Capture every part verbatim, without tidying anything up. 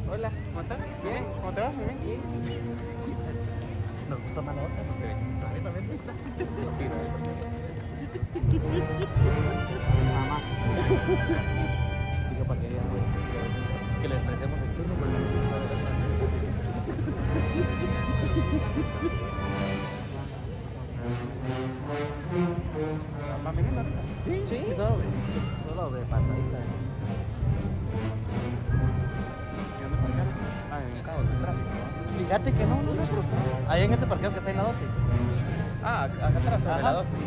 Hola, ¿cómo estás? Bien, ¿cómo te va? Bien. Bien. Nos gusta más la otra porque sabe también. Estúpido. Mamá. Digo, para que ya, que les merecemos el turno, pero no nos gusta ver ¿Van viniendo ahorita? Sí, sí, solo de, solo de pasadita. ¿Y dónde parquearon? Ah, en el cabo del tráfico. Fíjate que no, no, no. Ahí en ese parqueo que está en la doce. Ah, acá atrás, sobre Ajá. la doce.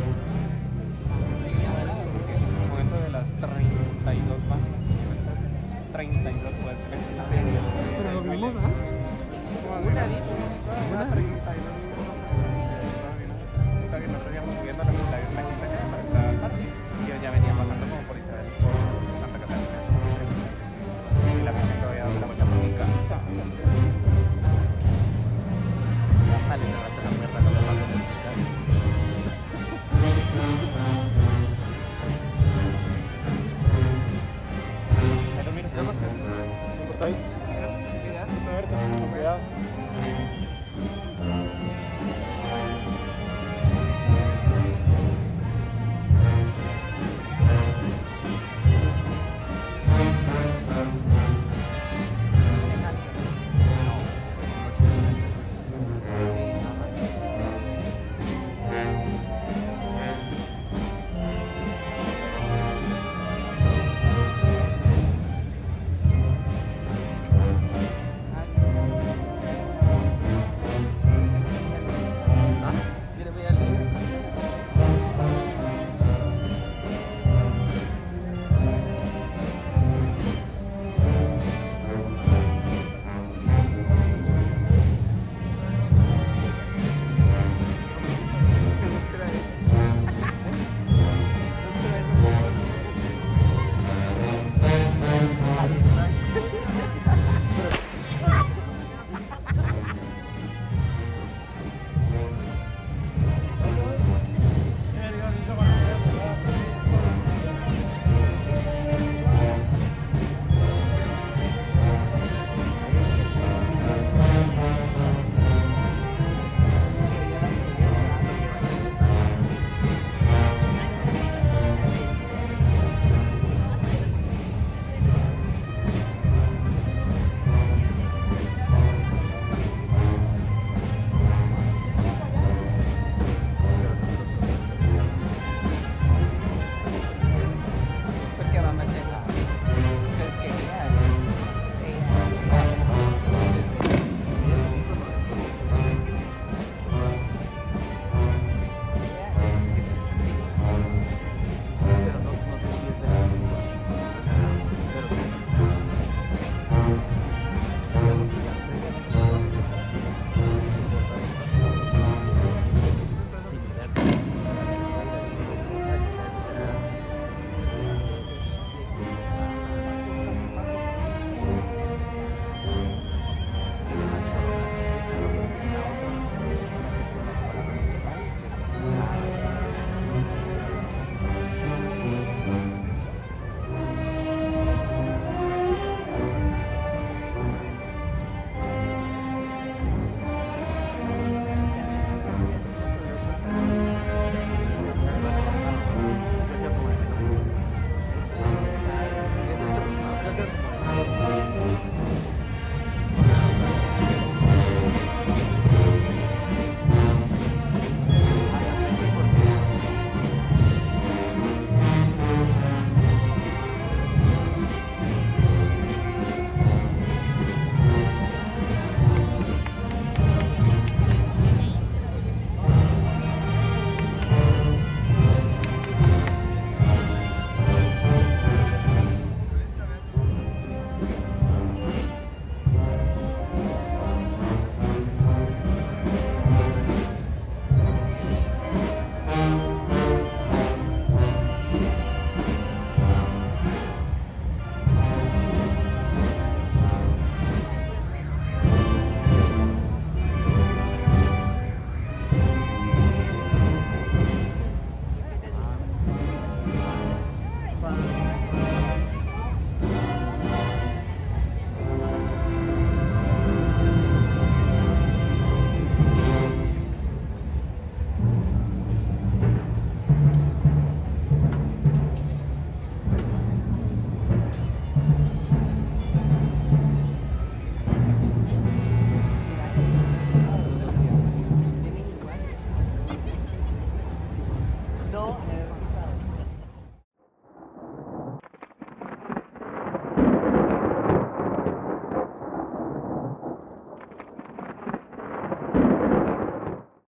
Con eso de las treinta y dos bandas, treinta y dos puedes creer. Pero lo vimos, ¿verdad? Una, una treinta y dos minutos. Ahorita que nosotros íbamos subiendo la mitad de la quinta ya para entrar al parque. Y yo ya venía bajando como por Isabel, por Santa Catalina. Y la gente todavía dando la vuelta por mi casa. Vale, se va a hacer la mierda cuando pase en el hospital. Pero mira, ¿qué pasa? Cortaditos. Mira, a ver, con cuidado.